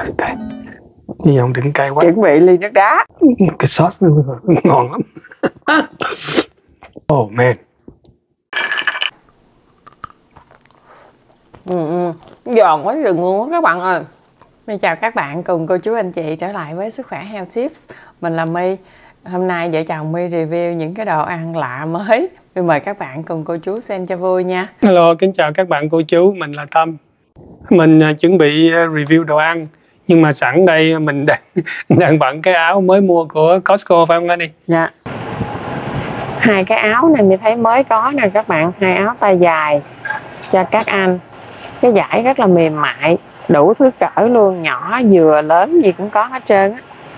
cay. Hy vọng đừng cay quá. Chuẩn bị ly nước đá. Cái sauce nó ngon lắm. Oh man. Giòn quá rừng luôn á các bạn ơi. Mình chào các bạn cùng cô chú anh chị trở lại với Sức Khỏe Health Tips. Mình là My. Hôm nay vợ chồng My review những cái đồ ăn lạ mới. Mình mời các bạn cùng cô chú xem cho vui nha. Hello, kính chào các bạn cô chú, mình là Tâm. Mình chuẩn bị review đồ ăn, nhưng mà sẵn đây mình đang bận cái áo mới mua của Costco phải không anh đi? Dạ. Hai cái áo này mình thấy mới có nè các bạn, hai áo tay dài cho các anh. Cái vải rất là mềm mại, đủ thứ cỡ luôn, nhỏ vừa lớn gì cũng có hết trơn á.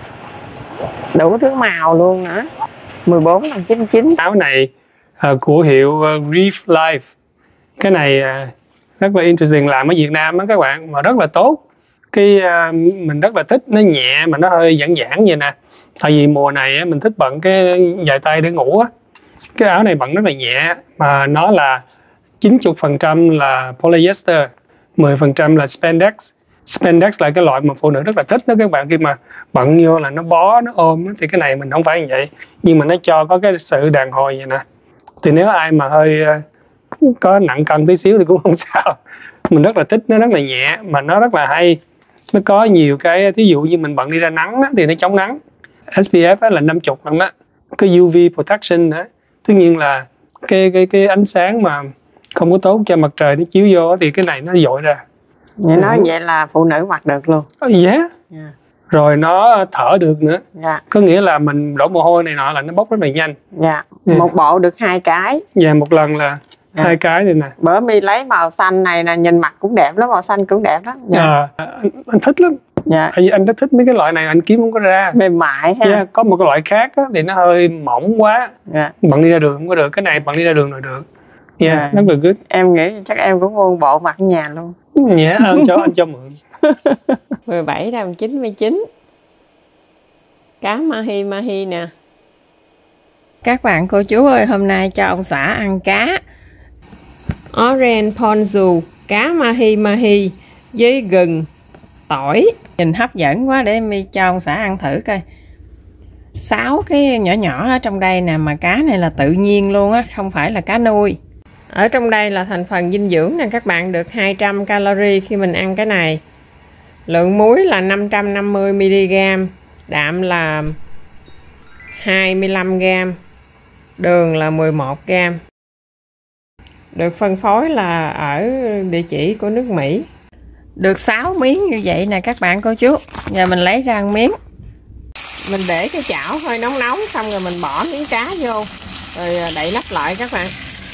Đủ thứ màu luôn nữa. 14,99. Áo này của hiệu Reef Life. Cái này rất là interesting, làm ở Việt Nam á các bạn, mà rất là tốt. Mình rất là thích, nó nhẹ mà nó hơi giãn giãn vậy nè. Tại vì mùa này mình thích bận cái dài tay để ngủ á. Cái áo này bận rất là nhẹ, mà nó là 90% là polyester, 10% là spandex. Spandex là cái loại mà phụ nữ rất là thích đó các bạn, khi mà bận vô là nó bó, nó ôm. Thì cái này mình không phải như vậy, nhưng mà nó cho có cái sự đàn hồi vậy nè. Thì nếu ai mà hơi có nặng cân tí xíu thì cũng không sao. Mình rất là thích, nó rất là nhẹ mà nó rất là hay. Nó có nhiều cái, thí dụ như mình bận đi ra nắng á, thì nó chống nắng. SPF là 50 lần đó. Cái UV protection nữa. Tất nhiên là cái ánh sáng mà không có tốt cho mặt trời nó chiếu vô thì cái này nó dội ra. Vậy nói vậy là phụ nữ mặc được luôn. Yeah. Rồi nó thở được nữa. Có nghĩa là mình đổ mồ hôi này nọ là nó bốc rất là nhanh. Một bộ được 2 cái. Một lần là 2 cái này nè. Bữa My lấy màu xanh này nè, nhìn mặt cũng đẹp lắm, màu xanh cũng đẹp lắm. Anh thích lắm. Tại vì anh rất thích mấy cái loại này, anh kiếm không có ra. Mềm mại ha. Có một cái loại khác á, thì nó hơi mỏng quá. Bận đi ra đường không có được. Cái này bận đi ra đường rồi được. Rất là good. Em nghĩ chắc em cũng mua bộ mặc ở nhà luôn. Anh cho mượn. 17,99. Cá mahi mahi nè. Các bạn cô chú ơi, hôm nay cho ông xã ăn cá orange ponzu, cá mahi mahi với gừng, tỏi. Nhìn hấp dẫn quá, để em cho ông xã ăn thử coi. 6 cái nhỏ nhỏ ở trong đây nè, mà cá này là tự nhiên luôn á, không phải là cá nuôi. Ở trong đây là thành phần dinh dưỡng nè các bạn, được 200 calorie khi mình ăn cái này. Lượng muối là 550 mg, đạm là 25 g, đường là 11 g. Được phân phối là ở địa chỉ của nước Mỹ. Được 6 miếng như vậy nè các bạn cô chú. Giờ mình lấy ra 1 miếng. Mình để cái chảo hơi nóng nóng, xong rồi mình bỏ miếng cá vô, rồi đậy nắp lại các bạn.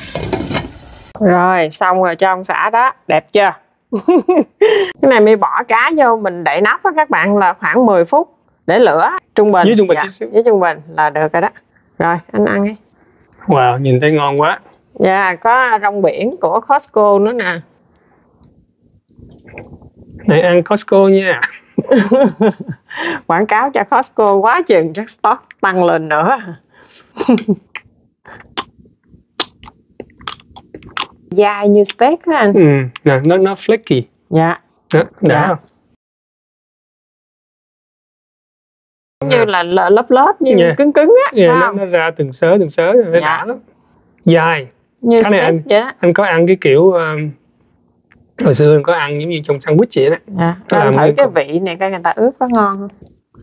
Rồi xong rồi cho ông xã đó, đẹp chưa? Cái này mình bỏ cá vô, mình đậy nắp đó các bạn, là khoảng 10 phút để lửa trung bình. Với trung bình là được rồi đó. Rồi anh ăn đi. Wow, nhìn thấy ngon quá. Có rong biển của Costco nữa nè. Để ăn Costco nha. Quảng cáo cho Costco quá chừng, chắc stock tăng lên nữa. Dai như steak á anh. Nó flaky. Đã. Như là lớp như cứng cứng á. Nó ra từng sớ nó đã lắm. Dai. Như cái này anh có ăn cái kiểu hồi xưa anh có ăn giống như trong sandwich vậy đó. Anh thử cái vị này coi người ta ướp có ngon không.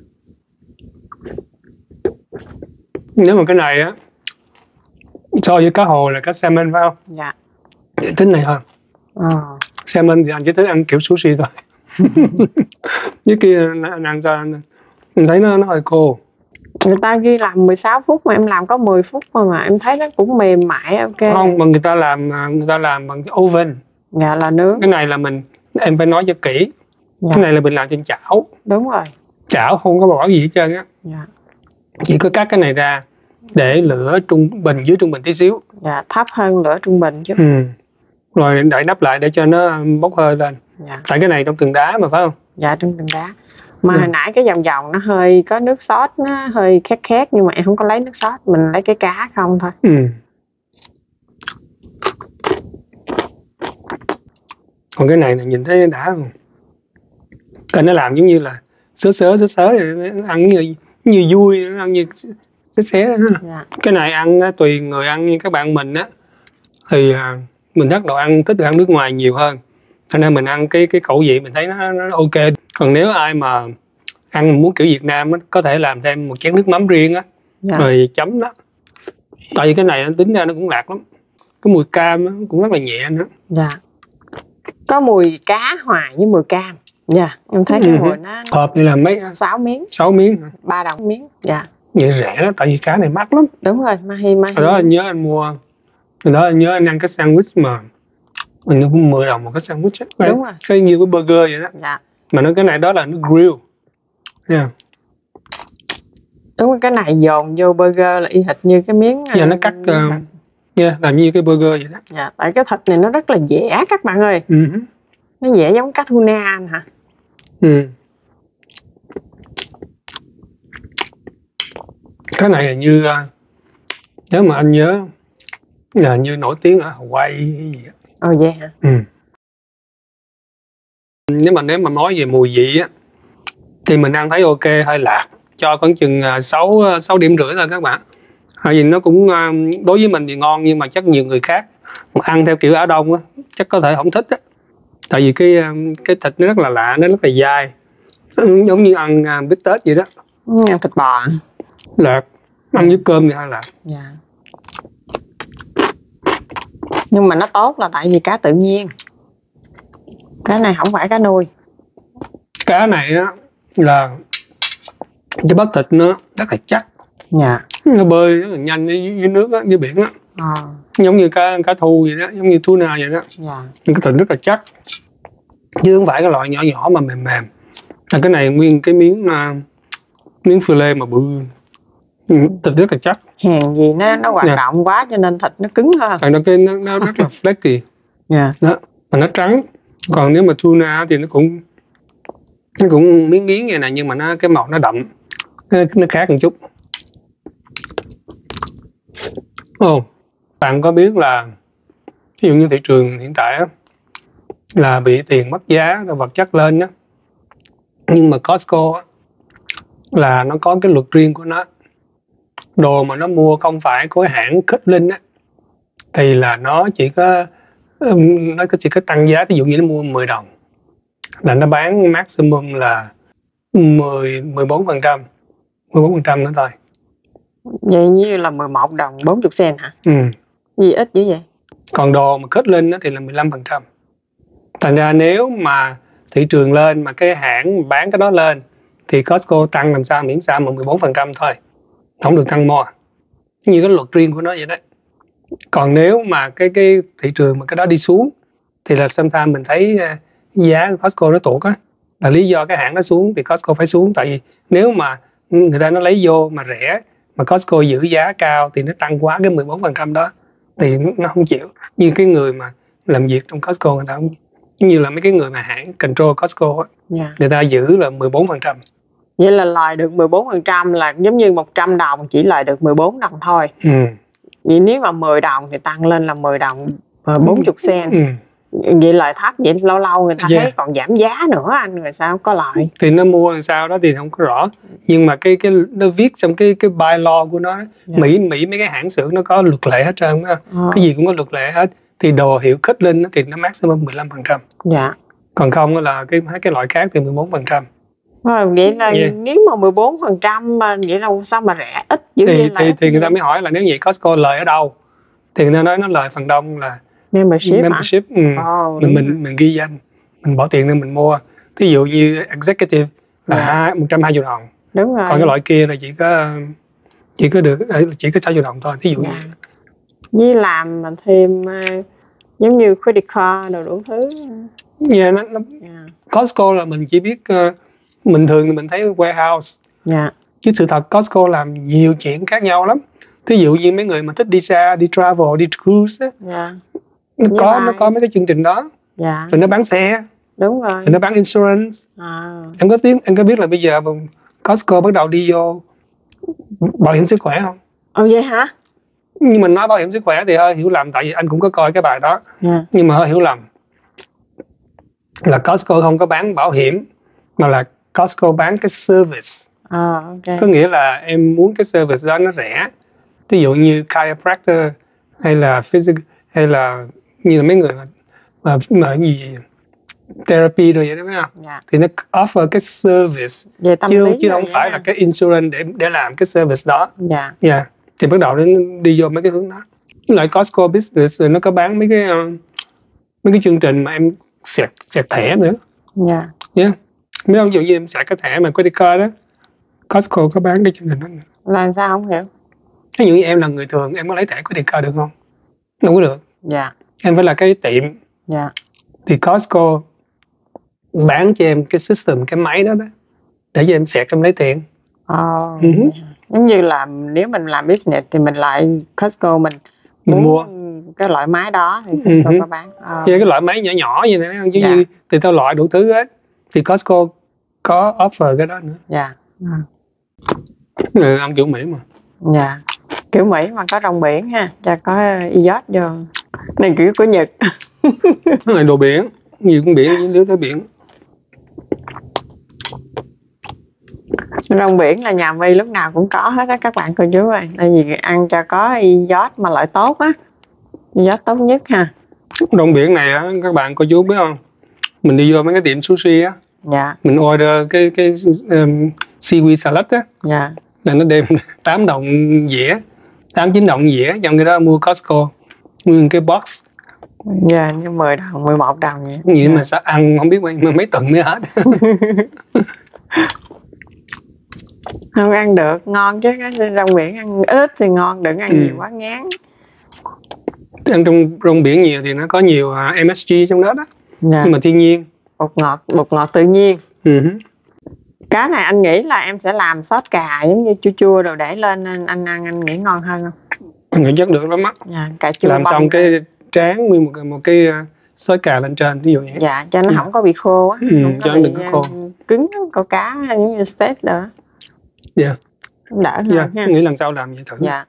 Nếu mà cái này á so với cá hồ là cá salmon phải không? Tính này hơn. Salmon thì anh chỉ thích ăn kiểu sushi thôi. Với kia anh ăn cho anh thấy nó hơi khô. Người ta ghi làm 16 phút mà em làm có 10 phút thôi mà em thấy nó cũng mềm mại. Ok. Không, mà người ta làm bằng cái oven. Là nướng. Cái này là em phải nói cho kỹ. Cái này là mình làm trên chảo. Đúng rồi. Chảo không có bỏ gì hết trơn á. Chỉ có cắt cái này ra để lửa trung bình, dưới trung bình tí xíu. Thấp hơn lửa trung bình chứ. Rồi đậy nắp lại để cho nó bốc hơi lên. Tại cái này trong tường đá mà phải không? Trong tường đá. Mà hồi nãy cái vòng vòng nó hơi có nước sốt, nó hơi khét khét, nhưng mà em không có lấy nước sốt, mình lấy cái cá không thôi. Còn cái này nhìn thấy đã không? Cái nó làm giống như là sớ vậy, ăn như vui, ăn như xé đó. Dạ. Cái này ăn tùy người ăn, như các bạn mình á thì mình thích đồ ăn, thích đồ ăn nước ngoài nhiều hơn, cho nên mình ăn cái khẩu vị mình thấy nó ok. Còn nếu ai mà ăn muốn kiểu Việt Nam á, có thể làm thêm một chén nước mắm riêng á, Dạ. rồi chấm đó. Tại vì cái này nó tính ra nó cũng lạc lắm, cái mùi cam nó cũng rất là nhẹ nữa. Dạ. Có mùi cá hòa với mùi cam. Dạ, em thấy cái mùi nó hộp như là mấy 6 miếng, 6 miếng, 3 đồng miếng. Dạ. vậy rẻ đó, tại vì cá này mắc lắm. Đúng rồi, mahi. Hồi đó anh nhớ anh mua, hồi đó anh nhớ anh ăn cái sandwich mà mình cũng 10 đồng một cái sandwich ấy. Đúng rồi. Cái như cái burger vậy đó. Dạ. Mà nó cái này đó là nó grill. Yeah. Đúng rồi, cái này dồn vô burger là y hệt như cái miếng. Giờ nó cắt làm như cái burger vậy đó. Dạ, tại cái thịt này nó rất là dẻ các bạn ơi. Nó dẻ giống cá tuna anh hả? Cái này là như nếu mà anh nhớ là như nổi tiếng ở Hawaii hay gì đó. Ồ vậy hả? Nếu mà nói về mùi vị á thì mình ăn thấy ok, hơi lạc, cho khoảng chừng 6 điểm rưỡi thôi các bạn. Tại vì nó cũng đối với mình thì ngon, nhưng mà chắc nhiều người khác mà ăn theo kiểu Á Đông á chắc có thể không thích á. Tại vì cái thịt nó rất là lạ, nó rất là dai, giống như ăn bít tết vậy đó. Ăn thịt bò. Lạc, ăn với cơm thì hơi lạc. Dạ. Nhưng mà nó tốt là tại vì cá tự nhiên. Cái này không phải cá nuôi. Cá này á là cái bắp thịt nó rất là chắc. Dạ. Nó bơi rất là nhanh dưới nước á, dưới biển á. Giống như cá thu vậy đó, giống như tuna vậy đó. Dạ. Cái thịt rất là chắc, chứ không phải cái loại nhỏ nhỏ mà mềm. Cái này nguyên cái miếng phô lê mà bự, thịt rất là chắc. Hèn gì nó hoạt động quá cho nên thịt nó cứng hơn. Tại nó rất là flaky. Dạ. Đó, mà nó trắng. Còn nếu mà tuna thì nó cũng miếng vậy nè, nhưng mà cái màu nó đậm, nó khác một chút. Bạn có biết là ví dụ như thị trường hiện tại á, là bị tiền mất giá rồi vật chất lên á, nhưng mà Costco á, là nó có cái luật riêng của nó. Đồ mà nó mua không phải của hãng Kirkland á thì là nó chỉ có tăng giá. Ví dụ như nó mua 10 đồng là nó bán maximum là 14% nữa thôi. Vậy như là 11 đồng 40 cent hả? Gì ít dữ vậy? Còn đồ mà Kirkland thì là 15%. Thành ra nếu mà thị trường lên mà cái hãng bán cái đó lên thì Costco tăng làm sao miễn sao mà 14% thôi, không được tăng more, như cái luật riêng của nó vậy đấy. Còn nếu mà cái thị trường mà cái đó đi xuống thì là sometimes mình thấy giá Costco nó tụt á, là lý do cái hãng nó xuống thì Costco phải xuống. Tại vì nếu mà người ta nó lấy vô mà rẻ mà Costco giữ giá cao thì nó tăng quá cái 14% đó thì nó không chịu. Như cái người mà làm việc trong Costco, người ta không, như là mấy cái người mà hãng control Costco á, người ta giữ là 14%. Vậy là lời được 14% là giống như 100 đồng chỉ lời được 14 đồng thôi. Vậy nếu mà 10 đồng thì tăng lên là 10 đồng 40 cent. Vậy lời thấp, vậy lâu lâu người ta thấy còn giảm giá nữa anh, rồi sao có lợi? Thì nó mua làm sao đó thì không có rõ, nhưng mà cái nó viết trong cái bylaw của nó, Mỹ mấy cái hãng xưởng nó có luật lệ hết trơn á. Cái gì cũng có luật lệ hết. Thì đồ hiệu Kirkland thì nó maximum 15%. Dạ. Còn không là cái loại khác thì 14%. Vậy là nếu mà 14% mà vậy là sao mà rẻ ít dữ vậy? Thì người ta mới hỏi là nếu vậy Costco lời ở đâu, thì người ta nói nó lời phần đông là membership. Mình ghi danh, mình bỏ tiền nên mình mua. Thí dụ như executive là 120 đồng. Đúng rồi. Còn cái loại kia là chỉ có 60 đồng thôi, thí dụ như. Với làm mà thêm giống như credit card đồ đủ thứ. Costco là mình chỉ biết mình thường thì mình thấy warehouse. Chứ sự thật Costco làm nhiều chuyện khác nhau lắm. Thí dụ như mấy người mà thích đi xa, đi travel, đi cruise á, nó có mấy cái chương trình đó. Rồi nó bán xe. Đúng rồi. Rồi nó bán insurance. Em có biết là bây giờ Costco bắt đầu đi vô bảo hiểm sức khỏe không? Vậy hả? Nhưng mình nói bảo hiểm sức khỏe thì hơi hiểu lầm, tại vì anh cũng có coi cái bài đó. Nhưng mà hơi hiểu lầm là Costco không có bán bảo hiểm mà là Costco bán cái service. Ok. Có nghĩa là em muốn cái service đó nó rẻ, ví dụ như chiropractor hay là physical, hay là như là mấy người mà gì therapy rồi vậy đó, phải không? Dạ. Thì nó offer cái service Về tâm chứ lý không phải là cái insurance để làm cái service đó. Dạ. Thì bắt đầu nó đi vô mấy cái hướng đó. Với lại Costco Business rồi nó có bán mấy cái chương trình mà em xẹt thẻ nữa. Dạ. Mấy ông ví dụ như em xài cái thẻ mà credit card đó, Costco có bán cái chương trình đó nữa. Là sao không hiểu? Ví dụ như em là người thường, em có lấy thẻ credit card được không? Không có được. Dạ. Em phải là cái tiệm. Dạ. Thì Costco bán cho em cái system, cái máy đó để cho em xẹt em lấy tiền. Giống như là nếu mình làm business thì mình lại Costco mình mua cái loại máy đó thì Costco có bán. Cái loại máy nhỏ nhỏ như thế chứ như thì tao loại đủ thứ hết, thì Costco có offer cái đó nữa. Dạ. Ăn kiểu Mỹ mà. Dạ. Kiểu Mỹ mà có rong biển ha, cho có iốt vô. Này kiểu của Nhật. Nó là đồ biển, nhiều con biển, dưới tới biển. Rong biển là nhà My lúc nào cũng có hết á các bạn cô chú ơi. Tại vì ăn cho có iốt mà loại tốt á. Iốt tốt nhất ha. Rong biển này á các bạn cô chú biết không? Mình đi vô mấy cái tiệm sushi á. Dạ. Mình order cái seaweed salad á. Dạ. Là nó đem 8 đồng dĩa, 8-9 đồng dĩa, trong cái đó mua Costco nguyên cái box. Dạ, như 10 đồng, 11 đồng vậy. Vậy mà sao ăn không biết mấy tuần mới hết. Không ăn được, ngon chứ, cái rong biển ăn ít thì ngon, đừng ăn nhiều quá ngán. Ăn trong rong biển nhiều thì nó có nhiều MSG trong đó đó. Dạ. Nhưng mà thiên nhiên. Bột ngọt tự nhiên. Cá này anh nghĩ là em sẽ làm sốt cà giống như chua chua rồi để lên nên anh ăn anh nghĩ ngon hơn không? Anh nghĩ chắc được lắm á. Dạ, cà chua làm xong cái tráng nguyên một cái sốt cà lên trên, ví dụ như. Dạ, cho nó không có bị khô á. Không cho có đừng có khô. Cứng con cá giống như steak rồi đó. Dạ. Đỡ hơn ha. Nghĩ lần sau làm vậy thử. Dạ.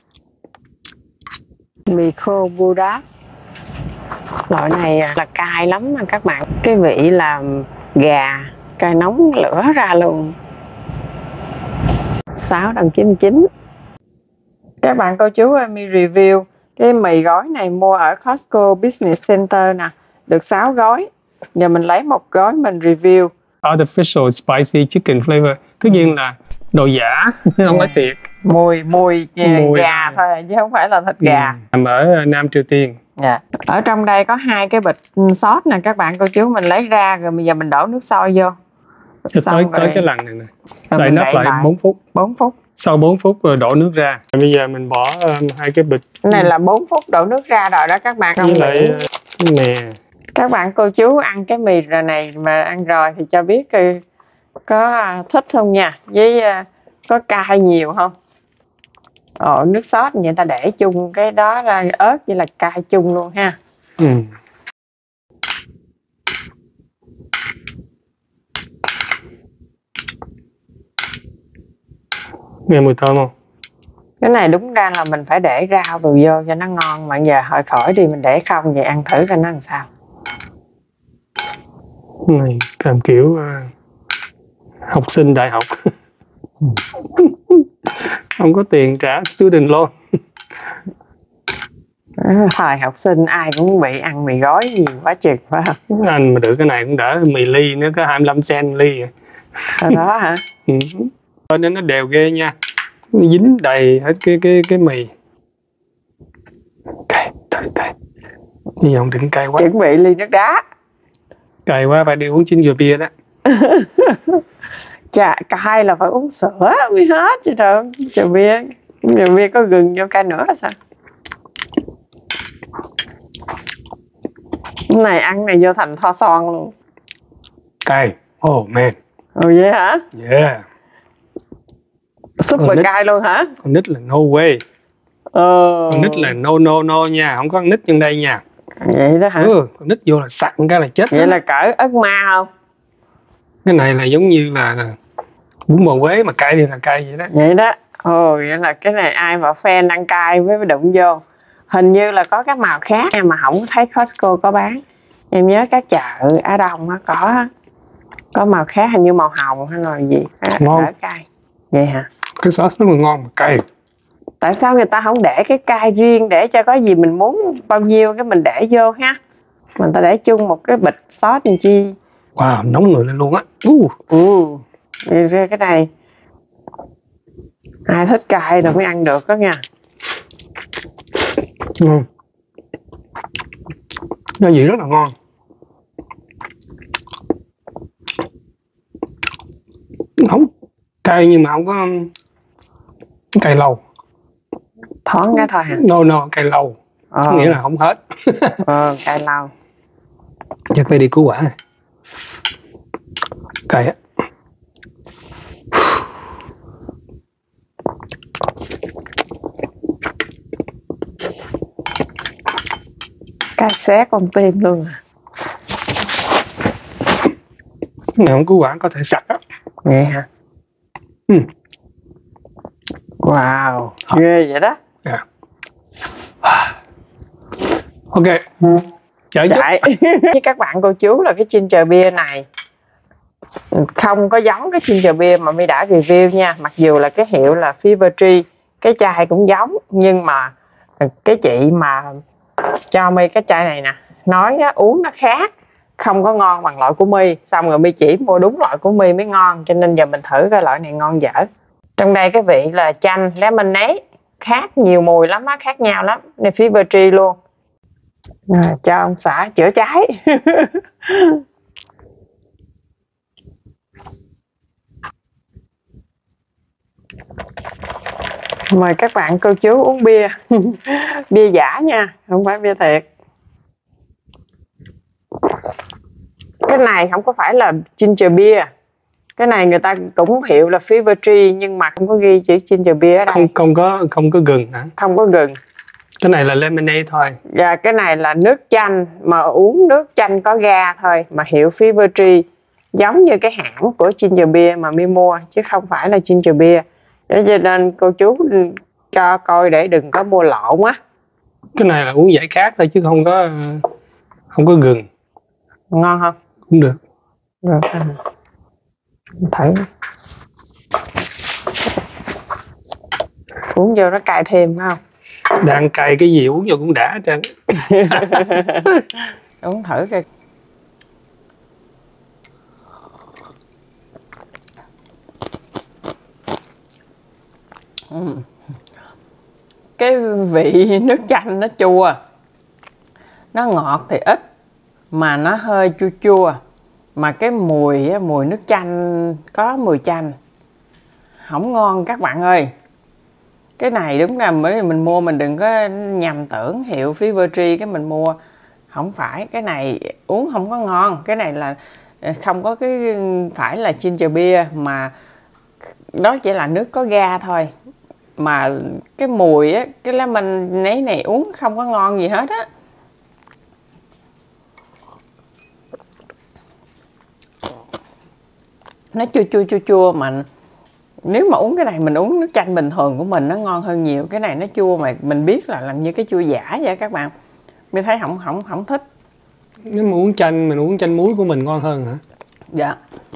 Mì khô Buddha. Loại này là cay lắm mà các bạn. Cái vị là gà, cay nóng lửa ra luôn. 6 đồng 99. Các bạn cô chú ơi, mi review cái mì gói này mua ở Costco Business Center nè, được 6 gói. Giờ mình lấy một gói mình review. Artificial spicy chicken flavor. Tất nhiên là đồ giả, không phải thiệt. Mùi gà thôi chứ không phải là thịt gà. Nằm ở Nam Triều Tiên. Dạ. Ở trong đây có 2 cái bịch sốt nè các bạn cô chú, mình lấy ra rồi bây giờ mình đổ nước sôi vô. Tới cái lần này nè. Đậy nắp lại 4 phút. 4 phút. Sau 4 phút rồi đổ nước ra. Bây giờ mình bỏ 2 cái bịch. Cái này là 4 phút đổ nước ra rồi đó các bạn. Với lại nè. Các bạn cô chú ăn cái mì rồi này mà ăn rồi thì cho biết có thích không nha. Với có cay nhiều không? Nước sốt vậy ta để chung cái đó ra ớt vậy là cay chung luôn ha. Nghe mùi thơm không? Cái này đúng ra là mình phải để rau đồ vô cho nó ngon, mà giờ hồi khỏi đi mình để không vậy ăn thử coi nó làm sao. Này làm kiểu học sinh đại học. Không có tiền trả student loan. Thời học sinh ai cũng bị ăn mì gói nhiều quá chừng phải không? Anh mà được cái này cũng đỡ, mì ly nữa có 25 cent ly. Đó hả? Nên nó đều ghê nha, nó dính đầy hết cái mì. Cay. Hy vọng đừng cay quá. Chuẩn bị ly nước đá. Cay quá phải đi uống chín giờ bia đó. Chà, cay là phải uống sữa mới hết chứ đâu. Giờ bia có gừng vô cay nữa là sao? Cái này ăn này vô thành tho son luôn. Cay. Oh man. Ồ vậy hả? Yeah. Super cay luôn hả? Con nít là no way. Con nít là no nha, không có con nít trên đây nha. Vậy đó hả? Con nít vô là sặc cái là chết. Vậy đó. Là cỡ ớt ma không? Cái này là giống như là bún bò Huế mà cay thì là cay vậy đó. Vậy đó. Vậy là cái này ai mà fan ăn cay mới đụng vô. Hình như là có các màu khác mà không thấy Costco có bán. Em nhớ các chợ Á Đông có Có màu khác, hình như màu hồng hay là gì? Ngon. Đỡ cay. Vậy hả? Cái sauce nó mà ngon mà cay. Tại sao người ta không để cái cay riêng để cho có gì mình muốn bao nhiêu cái mình để vô ha? Mình ta để chung một cái bịch sauce làm chi? Wow, nóng người lên luôn á. Ra cái này ai thích cay rồi mới ăn được đó nha. Gia vị rất là ngon. Không cay nhưng mà không có cay lâu. Thoáng cái thôi hả? No, cay lâu. Nghĩa là không hết. Cay lâu. Chắc phải đi cứu quả này. Cay á. Cay xé con tim luôn à. Này không cứu quả có thể sặc á. Vậy hả? Wow, ghê vậy đó. Yeah. Ok. Chạy. Với các bạn cô chú là cái ginger beer này không có giống cái ginger beer mà My đã review nha. Mặc dù là cái hiệu là Fever Tree, cái chai cũng giống, nhưng mà cái chị mà cho My cái chai này nè nói á, uống nó khác, không có ngon bằng loại của My. Xong rồi My chỉ mua đúng loại của My mới ngon, cho nên giờ mình thử coi loại này ngon dở. Trong đây cái vị là chanh lemonade, khác nhiều mùi lắm á, khác nhau lắm. Này Fever Tree luôn. Cho ông xã chữa cháy. Mời các bạn cô chú uống bia. Bia giả nha, không phải bia thiệt. Cái này không có phải là ginger beer. Cái này người ta cũng hiệu là Fever Tree nhưng mà không có ghi chữ ginger beer ở đây. Không có gừng hả? Không có gừng. Cái này là lemonade thôi. Và cái này là nước chanh, mà uống nước chanh có ga thôi, mà hiệu Fever Tree, giống như cái hãng của ginger beer mà My mua chứ không phải là ginger beer. Để cho nên cô chú cho coi để đừng có mua lộn á. Cái này là uống giải khát thôi chứ không có gừng. Ngon không? Cũng được. Được. Thử. Uống vô nó cay thêm phải không? Đang cay cái gì uống vô cũng đã hết trơn. Uống thử coi. Cái vị nước chanh nó chua, nó ngọt thì ít mà nó hơi chua chua, mà cái mùi nước chanh, có mùi chanh, không ngon các bạn ơi. Cái này đúng là mình mua mình đừng có nhầm tưởng hiệu Fever Tree cái mình mua, không phải. Cái này uống không có ngon. Cái này là không có cái phải là ginger beer, mà đó chỉ là nước có ga thôi. Mà cái mùi á, cái lemon này uống không có ngon gì hết á. Nó chua mà nếu mà uống cái này mình uống nước chanh bình thường của mình nó ngon hơn nhiều. Cái này nó chua mà mình biết là làm như cái chua giả vậy các bạn. Mình thấy không thích. Nếu mà uống chanh, mình uống chanh muối của mình ngon hơn hả? Dạ.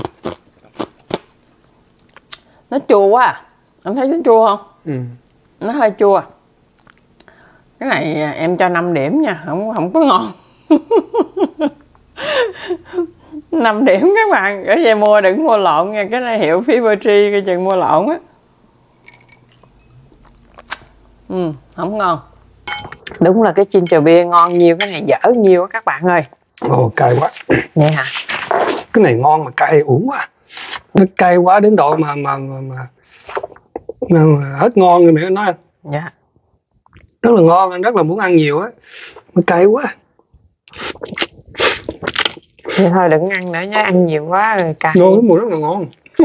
Nó chua quá à. Em thấy nó chua không? Nó hơi chua. Cái này em cho 5 điểm nha, không có ngon. 5 điểm các bạn. Ở về mua đừng mua lộn nha. Cái này hiệu Fever Tree, coi chừng mua lộn á. Không ngon. Đúng là cái ginger beer ngon nhiều, cái này dở nhiều các bạn ơi. Cay quá. Vậy hả? Cái này ngon mà cay uổng quá. Nó cay quá đến độ mà hết ngon rồi mẹ nói. Dạ. Rất là ngon, anh rất là muốn ăn nhiều á. Nó cay quá. Vậy thôi đừng ăn nữa nhé, ăn nhiều quá rồi cay. Ngon, cái mùi rất là ngon.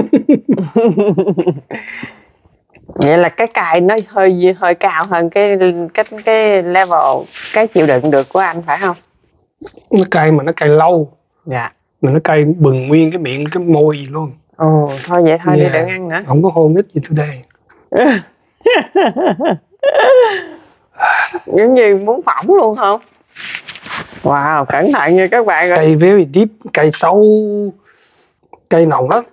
Vậy là cái cay nó hơi cao hơn cái level, cái chịu đựng được của anh phải không? Nó cay mà nó cay lâu. Dạ. Mà nó cay bừng nguyên cái miệng, cái môi gì luôn. Thôi vậy thôi đi đừng ăn nữa. Không có hôn ít gì today. Giống như muốn phỏng luôn không? Wow, cẩn thận nha các bạn ơi. Cay very deep, cay sâu. Cay nồng lắm.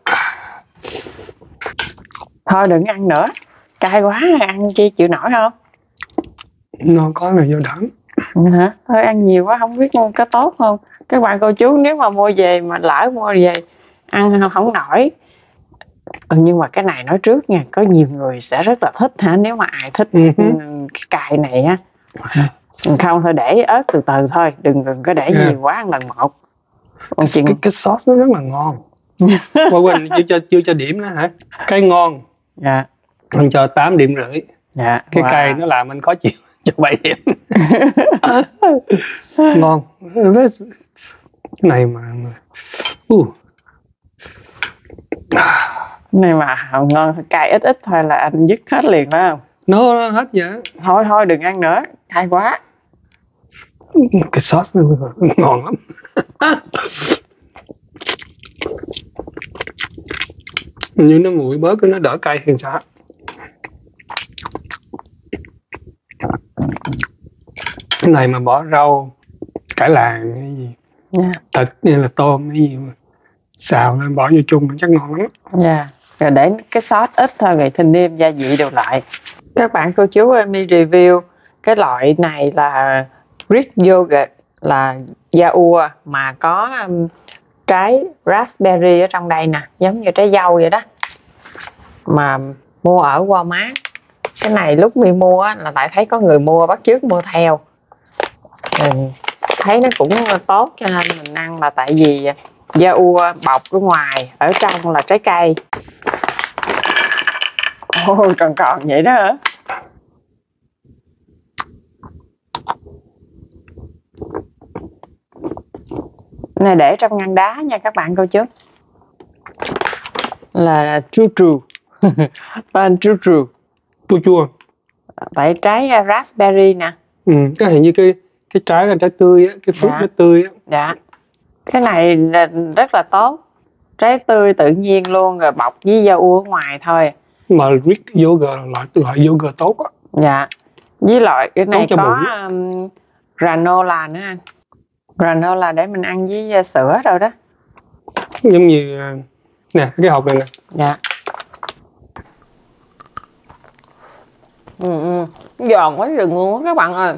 Thôi đừng ăn nữa, cay quá, ăn chi chịu nổi không? Nó có là do đắng. Hả? Thôi ăn nhiều quá không biết có tốt không. Các bạn cô chú nếu mà mua về mà lỡ mua về ăn không nổi. Nhưng mà cái này nói trước nha, có nhiều người sẽ rất là thích hả, nếu mà ai thích cay này á. Không, thôi để ớt từ từ thôi, đừng có để nhiều quá ăn lần một. Cái sauce nó rất là ngon. Quên chưa cho điểm nữa hả? Cái ngon. Dạ. Anh cho 8,5 điểm. Dạ. Cái cay nó làm anh khó chịu, cho 7 điểm. Ngon. Cái này mà này mà ngon, cay ít ít thôi là anh dứt hết liền phải không? Nó hết vậy. Thôi đừng ăn nữa, cay quá. Cái sauce nó ngon lắm. Như nó nguội bớt nó đỡ cay hơn sao. Cái này mà bỏ rau cải làng cái gì, thịt như là tôm cái gì mà xào lên bỏ vô chung chắc ngon lắm. Dạ. Rồi để cái sốt ít thôi rồi thì nêm gia vị đều lại. Các bạn cô chú ơi, mi review cái loại này là Greek yogurt, là da-ua mà có trái raspberry ở trong đây nè, giống như trái dâu vậy đó. Mà mua ở Walmart. Cái này lúc mi mua là tại thấy có người mua bắt chước mua theo. Thấy nó cũng tốt cho nên mình ăn, là tại vì da-ua bọc ở ngoài, ở trong là trái cây. Ôi còn vậy đó hả? Này để trong ngăn đá nha các bạn cô chú. Là chua chua. Tên chua chua. Chua chua. Tại trái raspberry nè. Cái hình như cái trái là trái tươi á, cái fruit nó tươi á. Dạ. Cái này là rất là tốt. Trái tươi tự nhiên luôn, rồi bọc với da-ua ở ngoài thôi. Mà Greek yogurt là loại yogurt tốt á. Dạ. Với loại cái này có granola nữa anh. Granola để mình ăn với sữa rồi đó. Giống như nè, cái hộp này nè. Dạ. Giòn quá rừng luôn á các bạn ơi.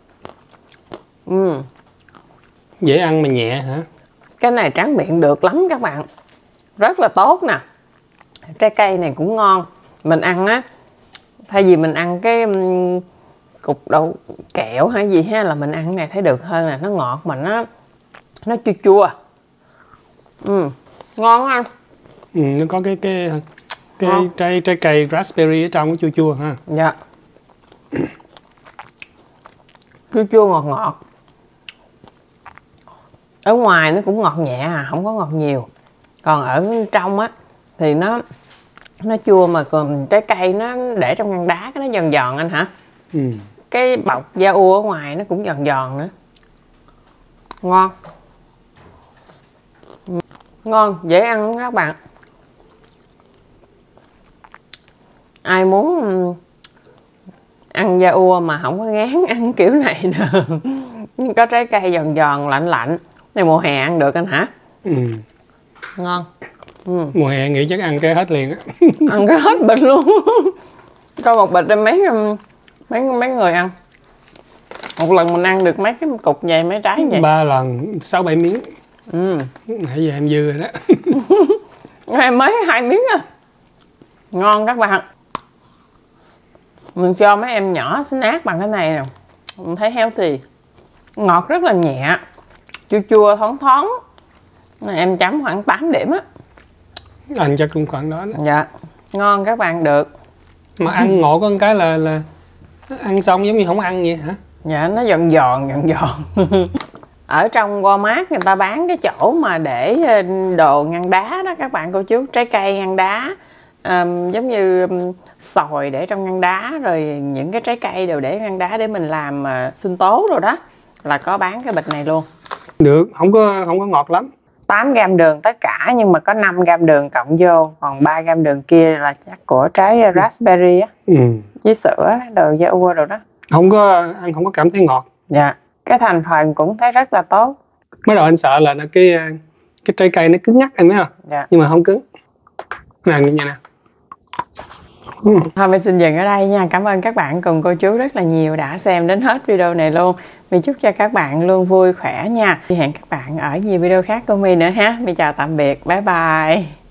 Dễ ăn mà nhẹ hả? Cái này tráng miệng được lắm các bạn. Rất là tốt nè. Trái cây này cũng ngon. Mình ăn á, thay vì mình ăn cái cục đậu kẹo hay gì ha, là mình ăn cái này thấy được hơn nè. Nó ngọt mà nó chua chua. Ngon không anh? Nó có cái trái cây raspberry ở trong, cái chua chua ha. Dạ. Chua chua ngọt ngọt. Ở ngoài nó cũng ngọt nhẹ à, không có ngọt nhiều. Còn ở trong á thì nó chua, mà còn trái cây nó để trong ngăn đá cái nó giòn giòn anh hả? Cái bọc da-ua ở ngoài nó cũng giòn giòn nữa. Ngon. Ngon, dễ ăn lắm các bạn. Ai muốn ăn da-ua mà không có ngán ăn kiểu này nữa. Có trái cây giòn giòn lạnh lạnh. Này mùa hè ăn được anh hả? Ngon. Mùa hè nghĩ chắc ăn cái hết liền á. Ăn cái hết bịch luôn. Coi một bịch em mấy người ăn. Một lần mình ăn được mấy cái cục vậy, mấy trái vậy? 3 lần 6-7 miếng. Nãy giờ em dư rồi đó. Em mới 2 miếng à. Ngon các bạn. Mình cho mấy em nhỏ snack bằng cái này nè. Mình thấy healthy. Ngọt rất là nhẹ. Chua chua thoáng thoáng. Em chấm khoảng 8 điểm á. Anh chắc cũng khoảng đó. Dạ. Ngon các bạn, được. Mà ăn ngộ có một cái là ăn xong giống như không ăn vậy hả? Dạ, nó giòn giòn. Ở trong Walmart người ta bán cái chỗ mà để đồ ngăn đá đó các bạn cô chú. Trái cây ngăn đá, giống như xoài để trong ngăn đá, rồi những cái trái cây đều để ngăn đá để mình làm sinh tố rồi đó, là có bán cái bịch này luôn. Được, không có ngọt lắm. 8 gram đường tất cả, nhưng mà có 5 gram đường cộng vô, còn 3 gram đường kia là chắc của trái raspberry á. Với sữa, đồ da-ua rồi đó. Không có cảm thấy ngọt. Dạ. Cái thành phần cũng thấy rất là tốt. Mới đầu anh sợ là cái trái cây nó cứng ngắc em biết không? Dạ. Nhưng mà không cứng. Nè như nè. Thôi mình xin dừng ở đây nha. Cảm ơn các bạn cùng cô chú rất là nhiều đã xem đến hết video này luôn. Mình chúc cho các bạn luôn vui khỏe nha. Hẹn các bạn ở nhiều video khác của mình nữa ha. Mình chào tạm biệt. Bye bye.